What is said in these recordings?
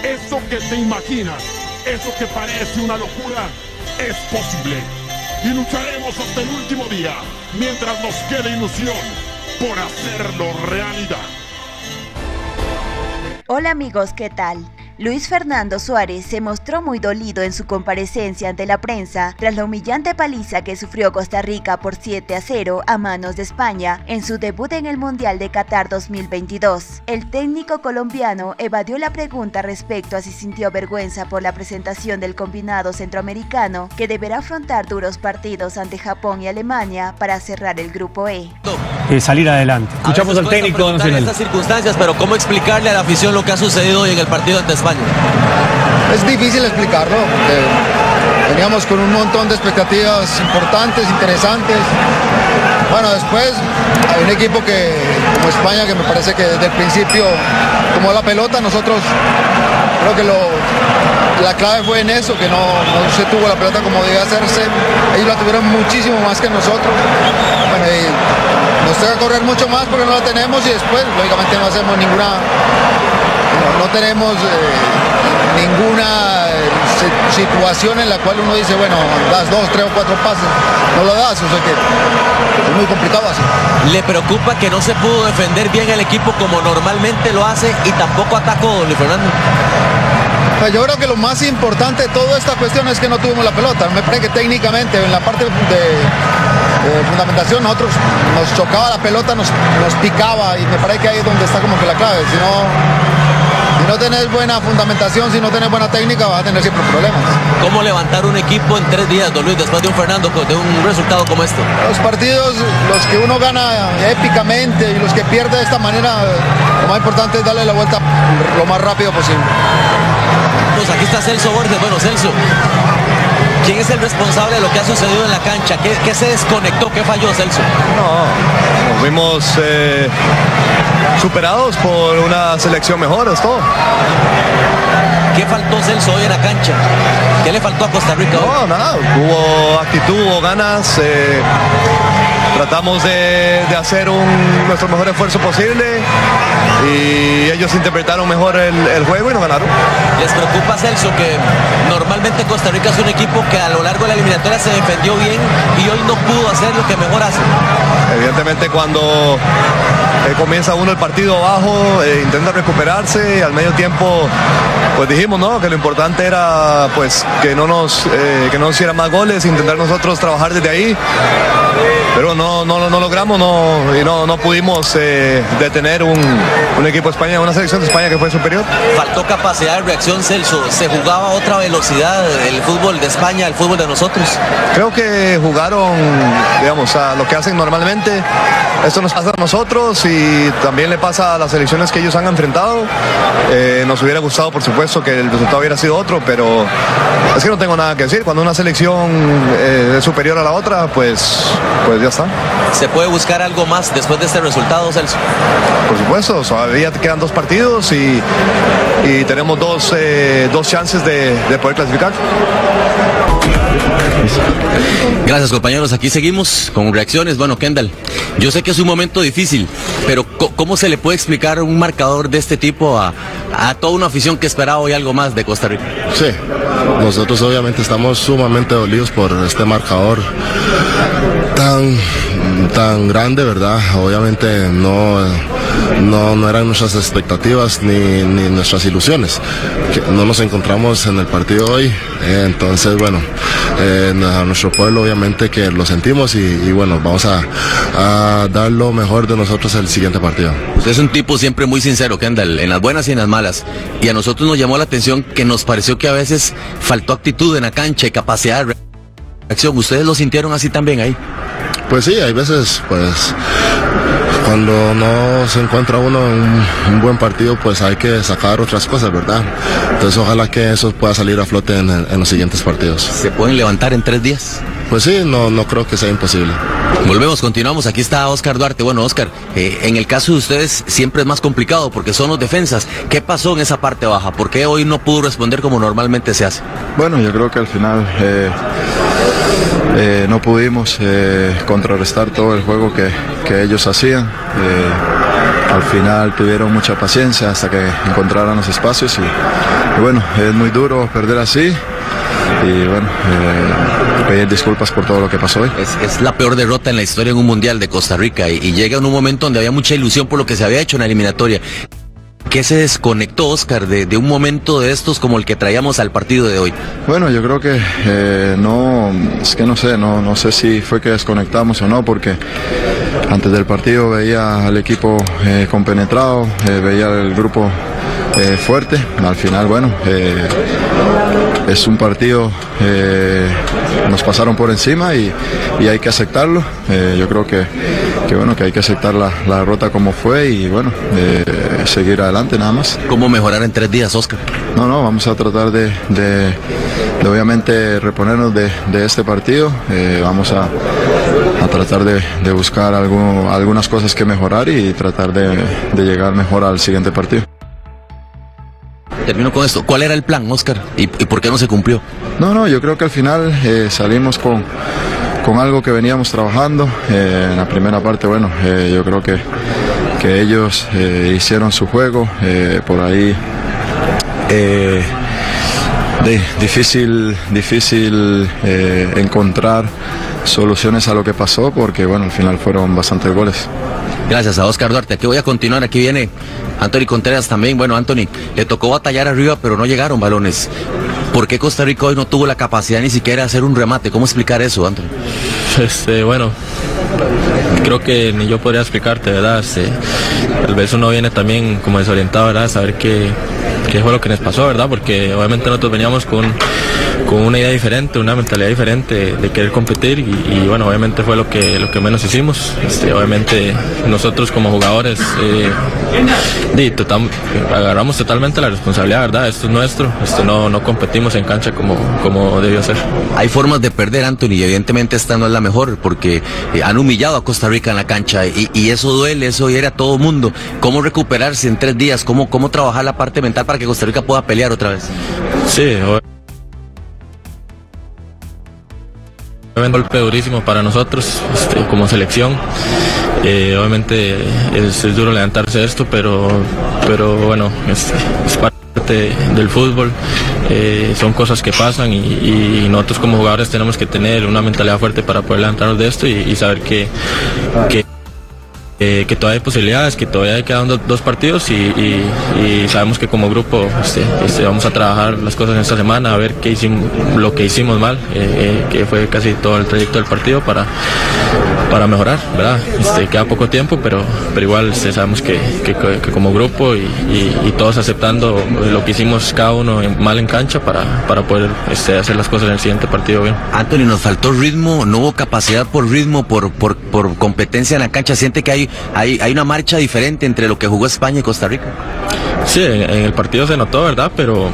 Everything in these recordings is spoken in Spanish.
Eso que te imaginas, eso que parece una locura, es posible. Y lucharemos hasta el último día, mientras nos quede ilusión, por hacerlo realidad. Hola amigos, ¿qué tal? Luis Fernando Suárez se mostró muy dolido en su comparecencia ante la prensa tras la humillante paliza que sufrió Costa Rica por 7-0 a manos de España en su debut en el Mundial de Qatar 2022. El técnico colombiano evadió la pregunta respecto a si sintió vergüenza por la presentación del combinado centroamericano que deberá afrontar duros partidos ante Japón y Alemania para cerrar el grupo E. Salir adelante. Escuchamos al técnico nacional. En estas circunstancias, pero ¿cómo explicarle a la afición lo que ha sucedido hoy en el partido ante España? Es difícil explicarlo, veníamos con un montón de expectativas importantes, interesantes. Bueno, después hay un equipo como España, que me parece que desde el principio tomó la pelota. Nosotros creo que la clave fue en eso, que no se tuvo la pelota como debía hacerse. Ellos la tuvieron muchísimo más que nosotros. Bueno, y nos toca correr mucho más porque no la tenemos, y después lógicamente no hacemos ninguna... No tenemos ninguna situación en la cual uno dice, bueno, das 2, 3 o 4 pases, no lo das, o sea que es muy complicado así. ¿Le preocupa que no se pudo defender bien el equipo como normalmente lo hace y tampoco atacó, Luis Fernando? Pues yo creo que lo más importante de toda esta cuestión es que no tuvimos la pelota. Me parece que técnicamente en la parte de fundamentación nosotros nos chocaba la pelota, nos picaba, y me parece que ahí es donde está como que la clave. Si no tenés buena fundamentación, si no tenés buena técnica, vas a tener siempre problemas. ¿Cómo levantar un equipo en 3 días, don Luis, después de un resultado como este? Los partidos, los que uno gana épicamente y los que pierde de esta manera, lo más importante es darle la vuelta lo más rápido posible. Pues aquí está Celso Borges. Bueno, Celso, ¿quién es el responsable de lo que ha sucedido en la cancha? ¿Qué se desconectó? ¿Qué falló, Celso? No, nos vimos superados por una selección mejor, es todo. ¿Qué faltó, Celso, hoy en la cancha? ¿Qué le faltó a Costa Rica hoy? No, nada, hubo actitud, hubo ganas, tratamos de hacer nuestro mejor esfuerzo posible, y ellos interpretaron mejor el juego y nos ganaron. ¿Les preocupa, Celso, que normalmente Costa Rica es un equipo que a lo largo de la eliminatoria se defendió bien y hoy no pudo hacer lo que mejor hace? Evidentemente cuando comienza uno el partido abajo, intenta recuperarse, y al medio tiempo pues dijimos, ¿no?, que lo importante era pues que no nos hicieran más goles, intentar nosotros trabajar desde ahí, pero no logramos, no pudimos detener un equipo de España, una selección de España que fue superior. Faltó capacidad de reacción, Celso. Se jugaba a otra velocidad el fútbol de España, el fútbol de nosotros. Creo que jugaron, digamos, a lo que hacen normalmente. Esto nos pasa a nosotros y también le pasa a las selecciones que ellos han enfrentado. Nos hubiera gustado, por supuesto, que el resultado hubiera sido otro, pero es que no tengo nada que decir. Cuando una selección es superior a la otra, pues ya está. ¿Se puede buscar algo más después de este resultado, Celso? Por supuesto, todavía te quedan 2 partidos y tenemos dos chances de poder clasificar. Gracias, compañeros, aquí seguimos con reacciones. Bueno, Kendall, yo sé que es un momento difícil, pero ¿cómo se le puede explicar un marcador de este tipo a toda una afición que esperaba hoy algo más de Costa Rica? Sí, nosotros obviamente estamos sumamente dolidos por este marcador tan grande, ¿verdad? Obviamente no eran nuestras expectativas ni nuestras ilusiones. No nos encontramos en el partido hoy, entonces bueno, a nuestro pueblo obviamente que lo sentimos y bueno, vamos a dar lo mejor de nosotros el siguiente partido. Usted es un tipo siempre muy sincero, Kendall, en las buenas y en las malas, y a nosotros nos llamó la atención que nos pareció que a veces faltó actitud en la cancha y capacidad de reacción. ¿Ustedes lo sintieron así también ahí? Pues sí, hay veces, pues cuando no se encuentra uno en un buen partido, pues hay que sacar otras cosas, ¿verdad? Entonces ojalá que eso pueda salir a flote en los siguientes partidos. ¿Se pueden levantar en 3 días? Pues sí, no creo que sea imposible. Volvemos, continuamos, aquí está Oscar Duarte. Bueno, Oscar, en el caso de ustedes siempre es más complicado porque son los defensas. ¿Qué pasó en esa parte baja? ¿Por qué hoy no pudo responder como normalmente se hace? Bueno, yo creo que al final no pudimos contrarrestar todo el juego que ellos hacían. al final tuvieron mucha paciencia hasta que encontraron los espacios y bueno, es muy duro perder así. Y bueno, pedir disculpas por todo lo que pasó hoy. Es la peor derrota en la historia en un mundial de Costa Rica y llega en un momento donde había mucha ilusión por lo que se había hecho en la eliminatoria. ¿Qué se desconectó, Oscar, de un momento de estos como el que traíamos al partido de hoy? Bueno, yo creo que no, es que no sé si fue que desconectamos o no, porque antes del partido veía al equipo compenetrado, veía el grupo fuerte. Al final, bueno, es un partido, nos pasaron por encima y hay que aceptarlo. Yo creo que bueno, que hay que aceptar la derrota como fue y bueno, seguir adelante nada más. ¿Cómo mejorar en 3 días, Oscar? No, vamos a tratar de obviamente reponernos de este partido. Vamos a tratar de buscar algunas cosas que mejorar y tratar de llegar mejor al siguiente partido. Termino con esto. ¿Cuál era el plan, Oscar? ¿Y por qué no se cumplió? No, yo creo que al final salimos con algo que veníamos trabajando. En la primera parte, bueno, yo creo que ellos hicieron su juego. Por ahí difícil encontrar soluciones a lo que pasó porque, bueno, al final fueron bastantes goles. Gracias a Oscar Duarte. Aquí voy a continuar. Aquí viene Anthony Contreras también. Bueno, Anthony, le tocó batallar arriba, pero no llegaron balones. ¿Por qué Costa Rica hoy no tuvo la capacidad ni siquiera de hacer un remate? ¿Cómo explicar eso, Anthony? Bueno, creo que ni yo podría explicarte, ¿verdad? Tal vez uno viene también como desorientado, ¿verdad? Saber qué fue lo que nos pasó, ¿verdad? Porque obviamente nosotros veníamos con una idea diferente, una mentalidad diferente de querer competir y bueno, obviamente fue lo que menos hicimos. Obviamente nosotros como jugadores agarramos totalmente la responsabilidad, ¿verdad? Esto es nuestro, no competimos en cancha como debió ser. Hay formas de perder, Anthony, y evidentemente esta no es la mejor porque han humillado a Costa Rica en la cancha y eso duele, eso hiere a todo mundo. ¿Cómo recuperarse en 3 días? ¿Cómo trabajar la parte mental para que Costa Rica pueda pelear otra vez? Sí, un golpe durísimo para nosotros como selección. Obviamente es duro levantarse de esto, pero bueno, es parte del fútbol. Son cosas que pasan y nosotros como jugadores tenemos que tener una mentalidad fuerte para poder levantarnos de esto y saber que todavía hay posibilidades, que todavía quedan 2 partidos y sabemos que como grupo vamos a trabajar las cosas en esta semana, a ver lo que hicimos mal, que fue casi todo el trayecto del partido para mejorar, ¿verdad? Queda poco tiempo, pero igual sabemos que como grupo y todos aceptando lo que hicimos cada uno mal en cancha para poder hacer las cosas en el siguiente partido bien. Anthony, nos faltó ritmo, no hubo capacidad por ritmo, por competencia en la cancha. ¿Siente que hay una marcha diferente entre lo que jugó España y Costa Rica? Sí, en el partido se notó, ¿verdad? Pero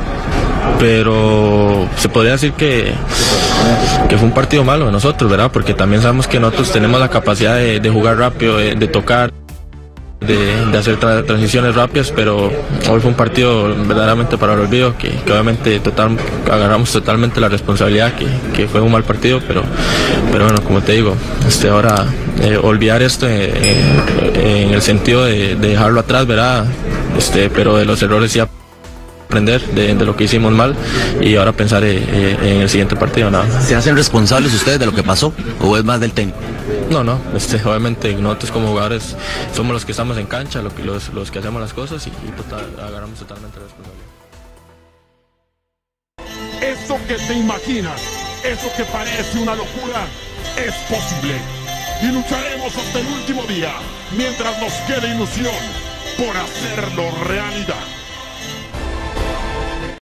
se podría decir que fue un partido malo de nosotros, ¿verdad? Porque también sabemos que nosotros tenemos la capacidad de jugar rápido, de tocar, de hacer transiciones rápidas, pero hoy fue un partido verdaderamente para el olvido, que obviamente agarramos totalmente la responsabilidad, que fue un mal partido, pero bueno, como te digo, ahora olvidar esto en el sentido de dejarlo atrás, ¿verdad? Pero de los errores sí aprender de lo que hicimos mal y ahora pensar en el siguiente partido, nada. ¿Se hacen responsables ustedes de lo que pasó o es más del técnico? No, obviamente nosotros como jugadores somos los que estamos en cancha, los que hacemos las cosas y agarramos totalmente la responsabilidad. Eso que te imaginas, eso que parece una locura, es posible. Y lucharemos hasta el último día, mientras nos quede ilusión por hacerlo realidad.